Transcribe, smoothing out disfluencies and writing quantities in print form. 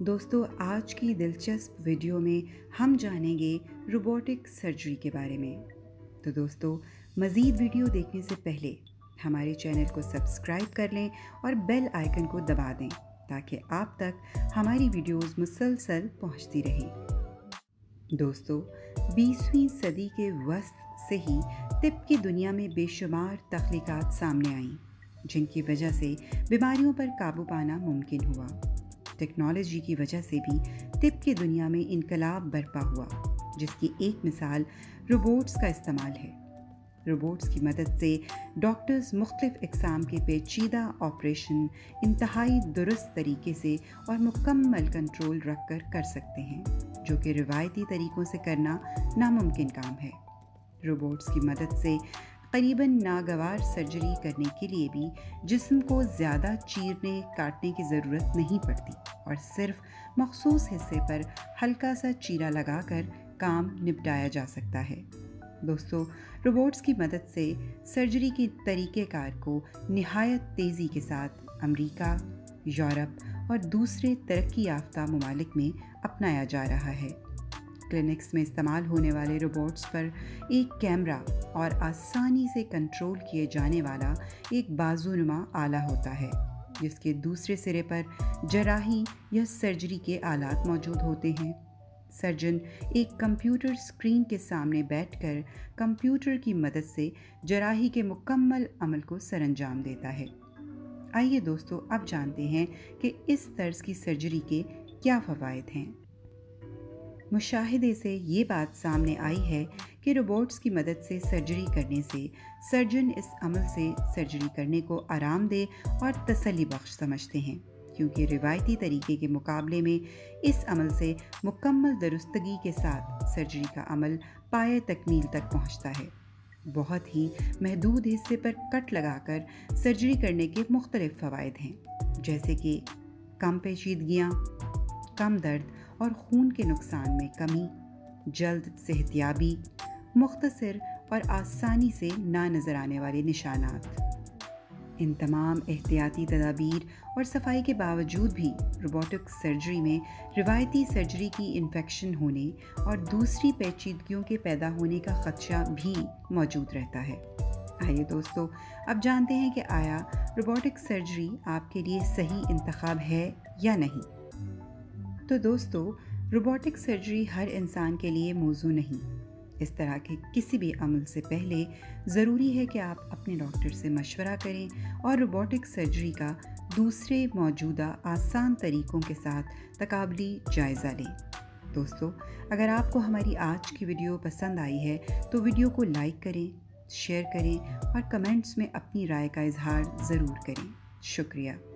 दोस्तों, आज की दिलचस्प वीडियो में हम जानेंगे रोबोटिक सर्जरी के बारे में। तो दोस्तों, मज़ीद वीडियो देखने से पहले हमारे चैनल को सब्सक्राइब कर लें और बेल आइकन को दबा दें ताकि आप तक हमारी वीडियोस मुसलसल पहुंचती रहें। दोस्तों, 20वीं सदी के वस्त से ही तिब की दुनिया में बेशुमार तख्लीक़ात सामने आईं, जिनकी वजह से बीमारियों पर काबू पाना मुमकिन हुआ। टेक्नोलॉजी की वजह से भी तिब की दुनिया में इनकलाब बर्पा हुआ, जिसकी एक मिसाल रोबोट्स का इस्तेमाल है। रोबोट्स की मदद से डॉक्टर्स मुख्तलिफ इक़साम के पेचीदा ऑपरेशन इंतहाई दुरुस्त तरीके से और मुकम्मल कंट्रोल रख कर सकते हैं, जो कि रिवायती तरीक़ों से करना नामुमकिन काम है। रोबोट्स की मदद से करीबन नागवार सर्जरी करने के लिए भी जिस्म को ज़्यादा चीरने काटने की ज़रूरत नहीं पड़ती और सिर्फ मखसूस हिस्से पर हल्का सा चीरा लगाकर काम निपटाया जा सकता है। दोस्तों, रोबोट्स की मदद से सर्जरी के तरीक़ेकार को निहायत तेज़ी के साथ अमेरिका, यूरोप और दूसरे तरक्की याफ्ता ममालिक में अपनाया जा रहा है। क्लिनिक्स में इस्तेमाल होने वाले रोबोट्स पर एक कैमरा और आसानी से कंट्रोल किए जाने वाला एक बाजूनुमा आला होता है, जिसके दूसरे सिरे पर जराही या सर्जरी के आलात मौजूद होते हैं। सर्जन एक कंप्यूटर स्क्रीन के सामने बैठकर कंप्यूटर की मदद से जराही के मुकम्मल अमल को सरअंजाम देता है। आइए दोस्तों, अब जानते हैं कि इस तर्ज की सर्जरी के क्या फ़वाइद हैं। मुशाहिदे से ये बात सामने आई है कि रोबोट्स की मदद से सर्जरी करने से सर्जन इस अमल से सर्जरी करने को आरामदेह और तसल्ली बख्श समझते हैं, क्योंकि रिवायती तरीके के मुकाबले में इस अमल से मुकम्मल दुरुस्तगी के साथ सर्जरी का अमल पाए तकमील तक पहुंचता है। बहुत ही महदूद हिस्से पर कट लगाकर सर्जरी करने के मुख्तलिफ फ़वाइद हैं, जैसे कि कम पेचीदगियाँ, कम दर्द और खून के नुकसान में कमी, जल्द सेहतयाबी, मुख्तसर और आसानी से ना नज़र आने वाले निशानात। इन तमाम एहतियाती तदाबीर और सफाई के बावजूद भी रोबोटिक सर्जरी में रिवायती सर्जरी की इन्फेक्शन होने और दूसरी पेचीदगियों के पैदा होने का ख़दशा भी मौजूद रहता है। आइए दोस्तों, अब जानते हैं कि आया रोबोटिक सर्जरी आपके लिए सही इंतखाब है या नहीं। तो दोस्तों, रोबोटिक सर्जरी हर इंसान के लिए मौजू नहीं। इस तरह के किसी भी अमल से पहले ज़रूरी है कि आप अपने डॉक्टर से मशवरा करें और रोबोटिक सर्जरी का दूसरे मौजूदा आसान तरीक़ों के साथ तकाबली जायज़ा लें। दोस्तों, अगर आपको हमारी आज की वीडियो पसंद आई है तो वीडियो को लाइक करें, शेयर करें और कमेंट्स में अपनी राय का इजहार ज़रूर करें। शुक्रिया।